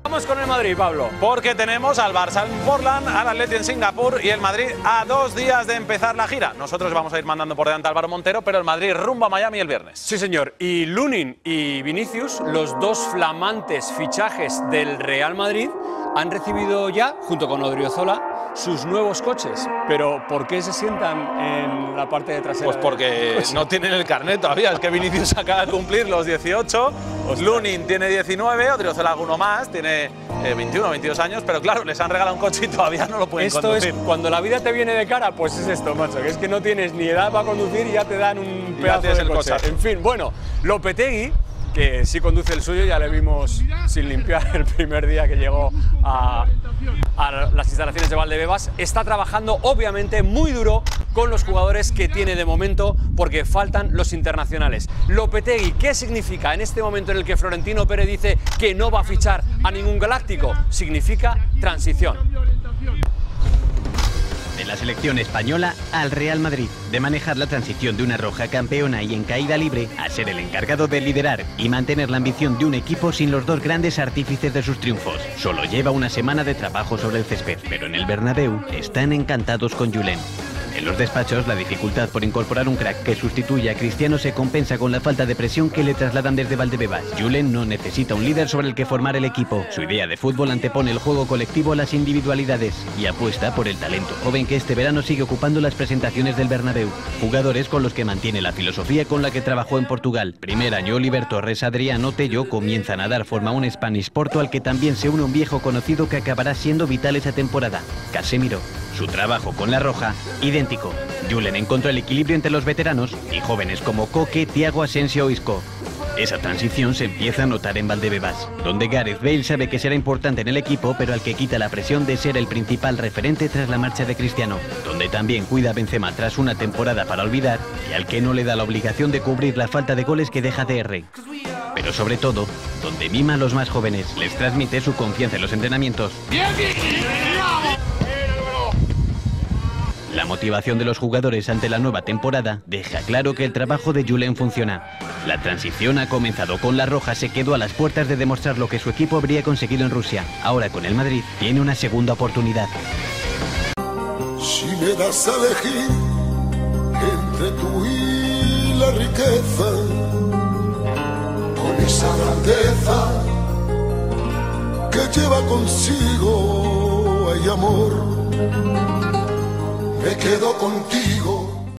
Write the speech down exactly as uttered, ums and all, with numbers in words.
Vamos con el Madrid, Pablo. Porque tenemos al Barça en Portland, al Atleti en Singapur y el Madrid a dos días de empezar la gira. Nosotros vamos a ir mandando por delante a Álvaro Montero, pero el Madrid rumbo a Miami el viernes. Sí, señor. Y Lunin y Vinicius, los dos flamantes fichajes del Real Madrid, han recibido ya, junto con Odriozola, sus nuevos coches. Pero ¿por qué se sientan en la parte de trasera? Pues porque no tienen el carnet todavía. Es que Vinicius acaba de cumplir los dieciocho, Lunin tiene diecinueve, Odriozola alguno más, tiene eh, veintiuno, veintidós años, pero claro, les han regalado un coche y todavía no lo pueden esto conducir. Esto es, cuando la vida te viene de cara, pues es esto, macho, que es que no tienes ni edad para conducir y ya te dan un pedazo de el coche. coche. En fin, bueno, Lopetegui, que sí conduce el suyo, ya le vimos sin limpiar el primer día que llegó a, a las instalaciones de Valdebebas, está trabajando obviamente muy duro con los jugadores que tiene de momento porque faltan los internacionales. Lopetegui, ¿qué significa en este momento en el que Florentino Pérez dice que no va a fichar a ningún galáctico? Significa transición. De la selección española al Real Madrid, de manejar la transición de una roja campeona y en caída libre a ser el encargado de liderar y mantener la ambición de un equipo sin los dos grandes artífices de sus triunfos. Solo lleva una semana de trabajo sobre el césped, pero en el Bernabéu están encantados con Julen. En los despachos, la dificultad por incorporar un crack que sustituya a Cristiano se compensa con la falta de presión que le trasladan desde Valdebebas. Julen no necesita un líder sobre el que formar el equipo. Su idea de fútbol antepone el juego colectivo a las individualidades y apuesta por el talento joven que este verano sigue ocupando las presentaciones del Bernabéu. Jugadores con los que mantiene la filosofía con la que trabajó en Portugal. Primer año, Oliver Torres, Adriano Tello comienzan a dar forma a un Spanish Porto al que también se une un viejo conocido que acabará siendo vital esa temporada, Casemiro. Su trabajo con la roja, idéntico. Julen encontró el equilibrio entre los veteranos y jóvenes como Coque, Thiago Asensio o Isco. Esa transición se empieza a notar en Valdebebas, donde Gareth Bale sabe que será importante en el equipo, pero al que quita la presión de ser el principal referente tras la marcha de Cristiano, donde también cuida a Benzema tras una temporada para olvidar y al que no le da la obligación de cubrir la falta de goles que deja D R. Pero sobre todo, donde mima a los más jóvenes, les transmite su confianza en los entrenamientos. La motivación de los jugadores ante la nueva temporada deja claro que el trabajo de Julen funciona. La transición ha comenzado con la roja, se quedó a las puertas de demostrar lo que su equipo habría conseguido en Rusia. Ahora con el Madrid tiene una segunda oportunidad. Si me das a elegir entre tú y la riqueza, con esa grandeza que lleva consigo hay amor, me quedo contigo.